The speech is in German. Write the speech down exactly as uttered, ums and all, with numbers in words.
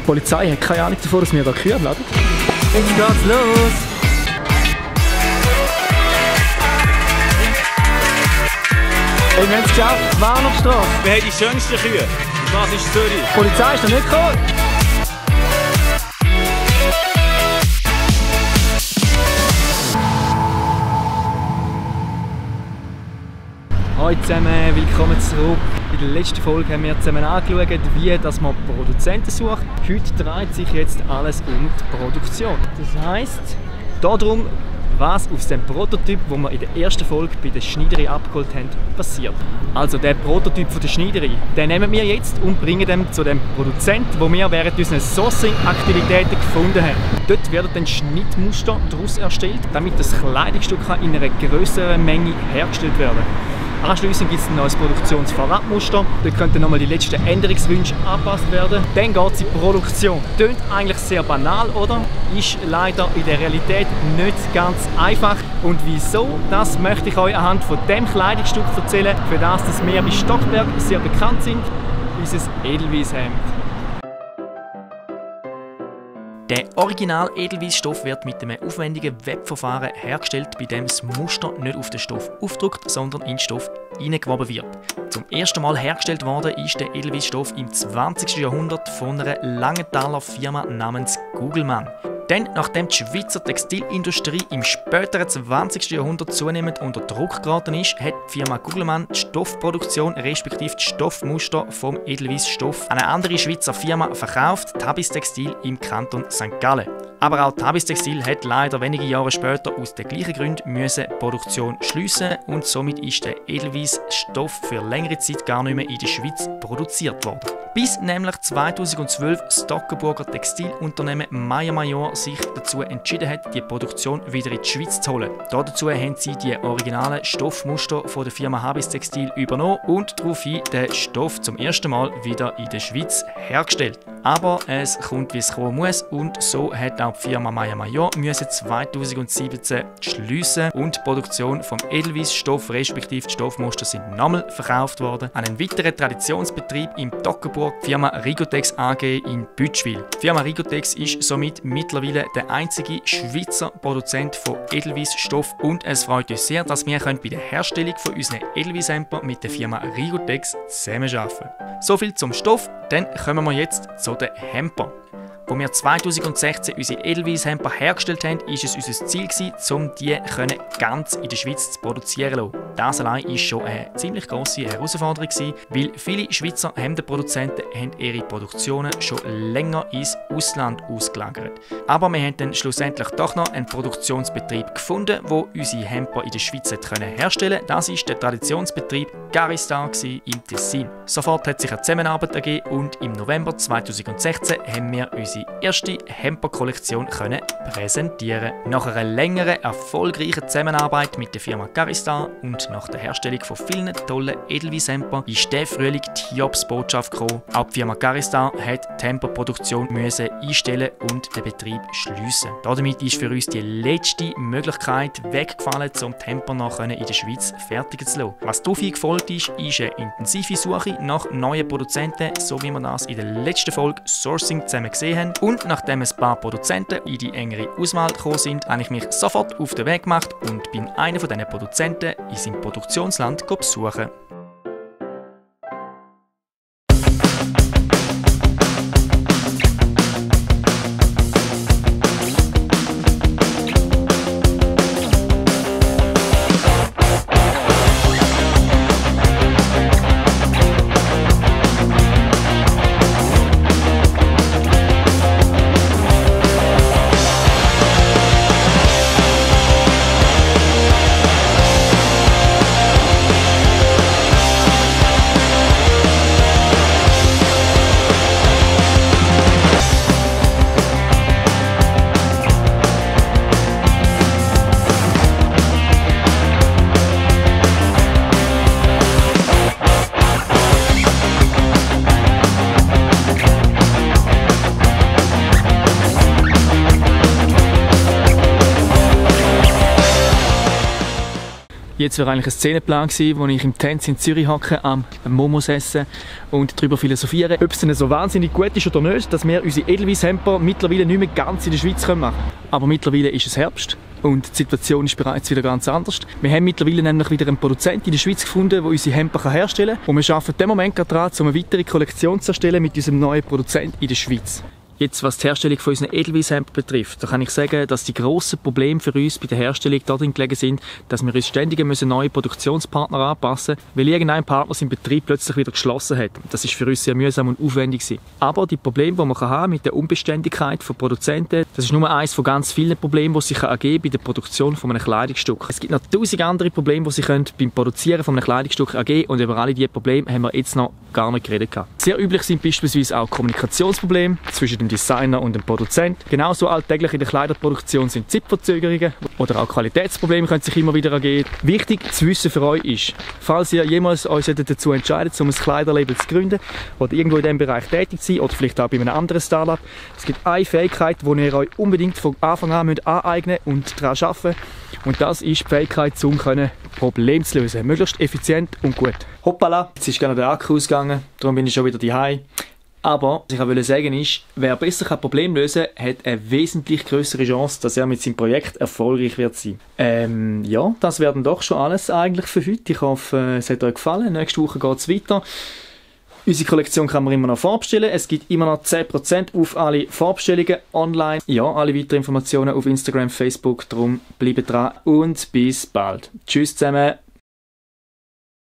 Die Polizei hat keine Ahnung davon, dass wir hier Kühe laden. Jetzt geht's los! Hey, wir haben es geschafft, Warnerstraße. Wir haben die schönsten Kühe. Und das ist Zürich. Die Polizei ist noch nicht gekommen. Hallo zusammen, willkommen zurück. In der letzten Folge haben wir zusammen angeschaut, wie dass man Produzenten sucht. Heute dreht sich jetzt alles um die Produktion. Das heisst, darum, was aus dem Prototyp, den wir in der ersten Folge bei der Schneiderei abgeholt haben, passiert. Also der Prototyp von der Schneiderei, den nehmen wir jetzt und bringen ihn zu dem Produzenten, den wir während unserer Sourcing-Aktivitäten gefunden haben. Dort werden dann Schnittmuster daraus erstellt, damit das Kleidungsstück in einer größeren Menge hergestellt werden kann. Anschliessend gibt es ein neues Produktionsvorabmuster. Dort könnten nochmal die letzten Änderungswünsche angepasst werden. Dann geht es in die Produktion. Klingt eigentlich sehr banal, oder? Ist leider in der Realität nicht ganz einfach. Und wieso? Das möchte ich euch anhand von dem Kleidungsstück erzählen, für das dass wir bei Stockberg sehr bekannt sind. Unser Edelweisshemd. Der original Edelweissstoff wird mit einem aufwendigen Webverfahren hergestellt, bei dem das Muster nicht auf den Stoff aufdrückt, sondern in den Stoff hineingewoben wird. Zum ersten Mal hergestellt worden ist der Edelweissstoff im zwanzigsten Jahrhundert von einer Langenthaler Firma namens Gugelmann. Denn nachdem die Schweizer Textilindustrie im späteren zwanzigsten Jahrhundert zunehmend unter Druck geraten ist, hat die Firma Gugelmann die Stoffproduktion respektive die Stoffmuster vom Edelweissstoff an eine andere Schweizer Firma verkauft, Tabis Textil im Kanton Sankt Gallen. Aber auch Tabis Textil hat leider wenige Jahre später aus den gleichen Gründen müssen die Produktion schliessen und somit ist der Edelweissstoff für längere Zeit gar nicht mehr in der Schweiz produziert worden. Bis nämlich zweitausendzwölf das Stockenburger Textilunternehmen Mayr Major sich dazu entschieden hat, die Produktion wieder in die Schweiz zu holen. Dazu haben sie die originalen Stoffmuster von der Firma Habis Textil übernommen und daraufhin den Stoff zum ersten Mal wieder in der Schweiz hergestellt. Aber es kommt, wie es kommen muss, und so hat auch die Firma Mayr Major zweitausendsiebzehn schliessen und die Produktion vom Edelweissstoff respektive die Stoffmuster sind nochmal verkauft worden an einen weiteren Traditionsbetrieb im Toggenburg, die Firma Rigotex A G in Bütschwil. Die Firma Rigotex ist somit mittlerweile der einzige Schweizer Produzent von Edelweissstoff und es freut uns sehr, dass wir bei der Herstellung von unseren Edelweisshemden mit der Firma Rigotex zusammenarbeiten können. Soviel zum Stoff, dann kommen wir jetzt zu den Hemden. Als wir zweitausendsechzehn unsere Edelweisshemden hergestellt haben, war es unser Ziel, um die ganz in der Schweiz zu produzieren zu lassen. Das allein war schon eine ziemlich grosse Herausforderung, weil viele Schweizer Hemdenproduzenten haben ihre Produktionen schon länger ins Ausland ausgelagert. Aber wir haben dann schlussendlich doch noch einen Produktionsbetrieb gefunden, der unsere Hemden in der Schweiz herstellen konnte. Das war der Traditionsbetrieb Garistar im Tessin. Sofort hat sich eine Zusammenarbeit ergeben und im November zweitausendsechzehn haben wir unsere erste Hemper-Kollektion präsentieren. Nach einer längeren, erfolgreichen Zusammenarbeit mit der Firma Garistar und nach der Herstellung von vielen tollen Edelweisshemden ist der Frühling die Hiobsbotschaft gekommen. Auch die Firma Garistar hat die Hemper-Produktion einstellen und den Betrieb schliessen. Damit ist für uns die letzte Möglichkeit weggefallen, um die Hemper noch in der Schweiz fertigen zu lassen. Was daraufhin gefolgt ist, ist eine intensive Suche nach neuen Produzenten, so wie wir das in der letzten Folge Sourcing zusammen gesehen haben. Und nachdem ein paar Produzenten in die engere Auswahl gekommen sind, habe ich mich sofort auf den Weg gemacht und bin einer von diesen Produzenten in seinem Produktionsland besuchen. Jetzt wäre eigentlich ein Szenenplan gewesen, wo ich im Tanz in Zürich hocke, am Momos essen und darüber philosophieren, ob es denn so wahnsinnig gut ist oder nicht, dass wir unsere Edelweiss-Hemper mittlerweile nicht mehr ganz in der Schweiz machen können. Aber mittlerweile ist es Herbst und die Situation ist bereits wieder ganz anders. Wir haben mittlerweile nämlich wieder einen Produzent in der Schweiz gefunden, der unsere Hemper herstellen kann. Und wir arbeiten in dem Moment gerade daran, um eine weitere Kollektion zu erstellen mit unserem neuen Produzent in der Schweiz. Jetzt, was die Herstellung von unseren Edelweiss-Hemper betrifft, da kann ich sagen, dass die grossen Probleme für uns bei der Herstellung darin gelegen sind, dass wir uns ständig müssen neue Produktionspartner anpassen müssen, weil irgendein Partner seinen Betrieb plötzlich wieder geschlossen hat. Das ist für uns sehr mühsam und aufwendig gewesen. Aber die Probleme, die man haben mit der Unbeständigkeit von Produzenten, das ist nur eines von ganz vielen Problemen, die sich ergeben bei der Produktion von einem Kleidungsstück. Es gibt noch tausend andere Probleme, die sich beim Produzieren von einem Kleidungsstück ergeben, und über alle diese Probleme haben wir jetzt noch gar nicht geredet. Sehr üblich sind beispielsweise auch Kommunikationsprobleme zwischen dem Designer und dem Produzent. Genauso alltäglich in der Kleiderproduktion sind Zeitverzögerungen oder auch Qualitätsprobleme können sich immer wieder ergeben. Wichtig zu wissen für euch ist, falls ihr jemals euch dazu entscheidet, um ein Kleiderlabel zu gründen oder irgendwo in diesem Bereich tätig zu sein oder vielleicht auch bei einem anderen Startup, es gibt eine Fähigkeit, die ihr euch unbedingt von Anfang an müsst aneignen und daran arbeiten. Und das ist die Fähigkeit, um Probleme zu lösen. Möglichst effizient und gut. Hoppala, jetzt ist gerade der Akku ausgegangen, darum bin ich schon wieder daheim. Aber was ich auch sagen ist, wer besser ein Problem lösen kann, hat eine wesentlich größere Chance, dass er mit seinem Projekt erfolgreich wird sein. Ähm, ja, das wäre dann doch schon alles eigentlich für heute. Ich hoffe, es hat euch gefallen. Nächste Woche geht es weiter. Unsere Kollektion kann man immer noch vorbestellen. Es gibt immer noch zehn Prozent auf alle Vorbestellungen online. Ja, alle weiteren Informationen auf Instagram, Facebook. Darum bleibt dran und bis bald. Tschüss zusammen.